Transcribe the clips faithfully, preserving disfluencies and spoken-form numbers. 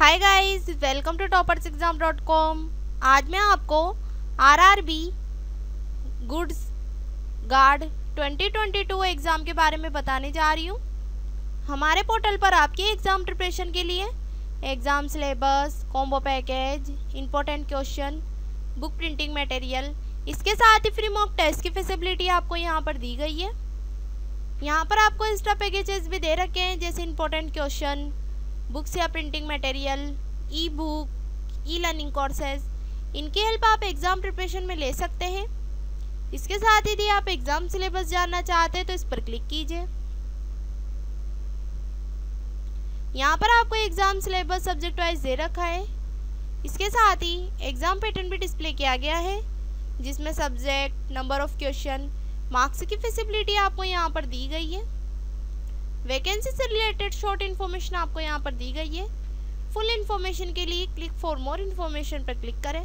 Hi guys, welcome to toppers exam dot com. आज मैं आपको RRB goods guard twenty twenty two exam के बारे में बताने जा रही हूँ। हमारे पोर्टल पर आपकी एग्ज़ाम प्रिपरेशन के लिए exam syllabus, combo package, important question, book printing material, इसके साथ ही फ्री मॉक टेस्ट की फैसिलिटी आपको यहाँ पर दी गई है। यहाँ पर आपको एक्स्ट्रा पैकेजेस भी दे रखे हैं, जैसे इम्पोर्टेंट क्वेश्चन, बुक्स या printing material, e book, e learning courses. इनकी हेल्प आप एग्ज़ाम प्रिपरेशन में ले सकते हैं। इसके साथ ही यदि आप एग्ज़ाम सिलेबस जानना चाहते हैं तो इस पर क्लिक कीजिए। यहाँ पर आपको एग्ज़ाम सिलेबस सब्जेक्ट वाइज दे रखा है। इसके साथ ही एग्ज़ाम पैटर्न भी डिस्प्ले किया गया है, जिसमें subject, number of question, marks की फैसिलिटी आपको यहाँ पर दी गई है। वैकेंसी से रिलेटेड शॉर्ट इन्फॉर्मेशन आपको यहाँ पर दी गई है। फुल इन्फॉर्मेशन के लिए क्लिक फॉर मोर इन्फॉर्मेशन पर क्लिक करें।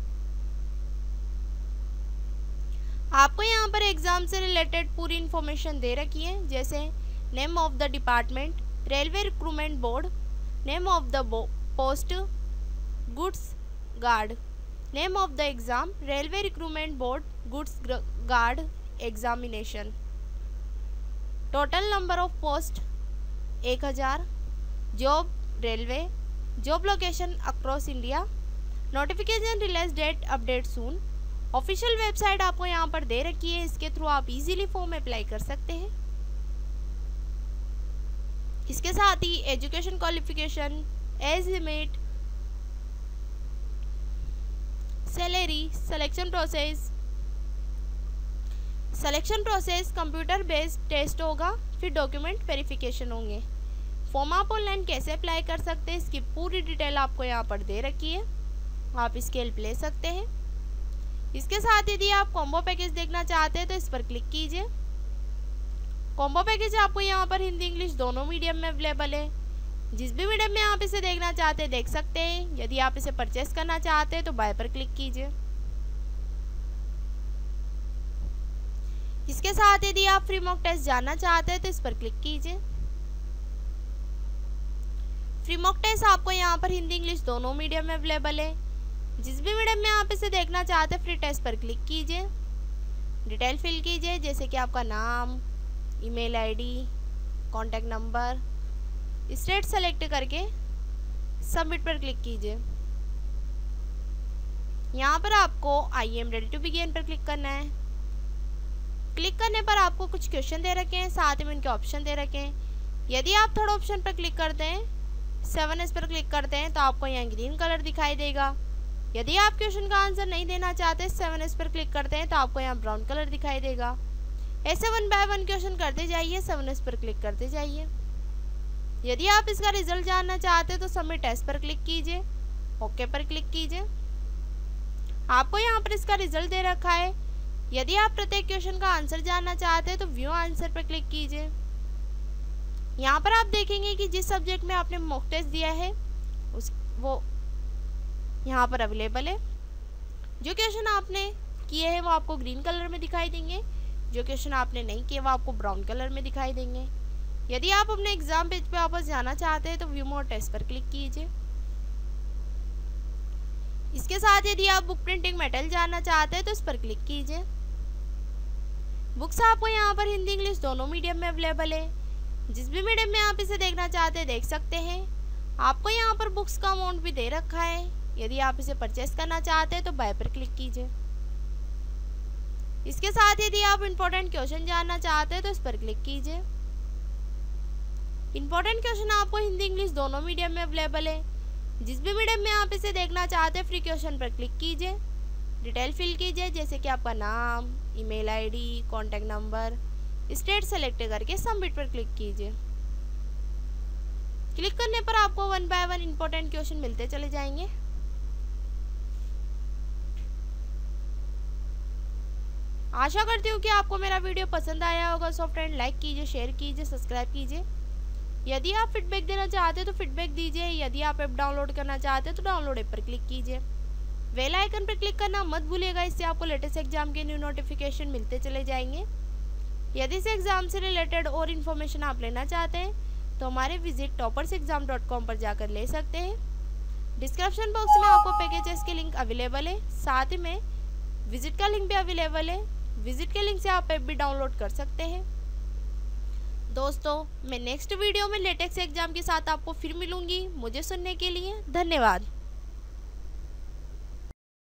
आपको यहाँ पर एग्जाम से रिलेटेड पूरी इन्फॉर्मेशन दे रखी है, जैसे name of the department, railway recruitment board, name of the post, goods guard, name of the exam, railway recruitment board, goods guard examination, total number of post एक हज़ार, job railway, job location across India, notification release date update soon. Official website आपको यहाँ पर दे रखी है, इसके through आप easily form apply कर सकते हैं। इसके साथ ही education qualification, age limit, salary, selection process selection process computer based test होगा, फिर डॉक्यूमेंट वेरिफिकेशन होंगे। फॉर्म आप ऑनलाइन कैसे अप्लाई कर सकते हैं, इसकी पूरी डिटेल आपको यहाँ पर दे रखी है, आप इसकी हेल्प ले सकते हैं। इसके साथ यदि आप कॉम्बो पैकेज देखना चाहते हैं तो इस पर क्लिक कीजिए। कॉम्बो पैकेज आपको यहाँ पर हिंदी इंग्लिश दोनों मीडियम में अवेलेबल है। जिस भी मीडियम में आप इसे देखना चाहते हैं देख सकते हैं। यदि आप इसे परचेस करना चाहते हैं तो बाय पर क्लिक कीजिए। इसके साथ यदि आप फ्री मॉक टेस्ट जानना चाहते हैं तो इस पर क्लिक कीजिए। फ्री मॉक टेस्ट आपको यहाँ पर हिंदी इंग्लिश दोनों मीडियम में अवेलेबल है। जिस भी मीडियम में आप इसे देखना चाहते हैं फ्री टेस्ट पर क्लिक कीजिए। डिटेल फिल कीजिए, जैसे कि आपका नाम, email ID, contact number, state select करके सबमिट पर क्लिक कीजिए। यहाँ पर आपको I am ready to begin पर क्लिक करना है। क्लिक करने पर आपको कुछ क्वेश्चन दे रखे हैं, साथ में इनके ऑप्शन दे रखे हैं। यदि आप थर्ड ऑप्शन पर क्लिक करते हैं, सेवन एस पर क्लिक करते हैं, तो आपको यहाँ ग्रीन कलर दिखाई देगा। यदि आप क्वेश्चन का आंसर नहीं देना चाहते, सेवन एस पर क्लिक करते हैं, तो आपको यहाँ ब्राउन कलर दिखाई देगा। ऐसे वन बाय वन क्वेश्चन करते जाइए, सेवन एस पर क्लिक करते जाइए। यदि आप इसका रिजल्ट जानना चाहते हैं तो सबमिट टेस्ट पर क्लिक कीजिए, ओके पर क्लिक कीजिए। आपको यहाँ पर इसका रिजल्ट दे रखा है। यदि आप प्रत्येक क्वेश्चन का आंसर जानना चाहते हैं तो व्यू आंसर पर क्लिक कीजिए। यहाँ पर आप देखेंगे कि जिस सब्जेक्ट में आपने मॉक टेस्ट दिया है उस वो यहाँ पर अवेलेबल है। जो क्वेश्चन आपने किए हैं वो आपको ग्रीन कलर में दिखाई देंगे, जो क्वेश्चन आपने नहीं किए वो आपको ब्राउन कलर में दिखाई देंगे। यदि आप अपने एग्जाम पेज पे वापस जाना चाहते हैं तो व्यू मोर टेस्ट पर क्लिक कीजिए। इसके साथ यदि आप बुक प्रिंटिंग मटेरियल जानना चाहते हैं तो इस पर क्लिक कीजिए। बुक्स आपको यहाँ पर हिंदी इंग्लिश दोनों मीडियम में अवेलेबल है। जिस भी मीडियम में आप इसे देखना चाहते हैं देख सकते हैं। आपको यहाँ पर बुक्स का अमाउंट भी दे रखा है। यदि आप इसे परचेस करना चाहते हैं तो बाय पर क्लिक कीजिए। इसके साथ यदि आप इम्पोर्टेंट क्वेश्चन जानना चाहते हैं तो इस पर क्लिक कीजिए। इम्पोर्टेंट क्वेश्चन आपको हिंदी इंग्लिश दोनों मीडियम में अवेलेबल है। जिस भी मीडियम में आप इसे देखना चाहते हैं फ्री क्वेश्चन पर क्लिक कीजिए। डिटेल फिल कीजिए, जैसे कि आपका नाम, email ID, contact number, state select करके सबमिट पर क्लिक कीजिए। क्लिक करने पर आपको one by one important question मिलते चले जाएंगे। आशा करती हूँ कि आपको मेरा वीडियो पसंद आया होगा। सो फ्रेंड, लाइक कीजिए, शेयर कीजिए, सब्सक्राइब कीजिए। यदि आप फीडबैक देना चाहते हैं तो फीडबैक दीजिए। यदि आप ऐप डाउनलोड करना चाहते हैं तो डाउनलोड ऐप पर क्लिक कीजिए। बेल आइकन पर क्लिक करना मत भूलिएगा, इससे आपको लेटेस्ट एग्जाम के न्यू नोटिफिकेशन मिलते चले जाएंगे। यदि इस एग्जाम से रिलेटेड और इन्फॉर्मेशन आप लेना चाहते हैं तो हमारे visit toppers exam dot com पर जाकर ले सकते हैं। डिस्क्रिप्शन बॉक्स में आपको पैकेजेस के लिंक अवेलेबल है, साथ ही में विजिट का लिंक भी अवेलेबल है। विजिट के लिंक से आप ऐप भी डाउनलोड कर सकते हैं। दोस्तों, मैं नेक्स्ट वीडियो में लेटेक्स एग्जाम के साथ आपको फिर मिलूंगी। मुझे सुनने के लिए धन्यवाद।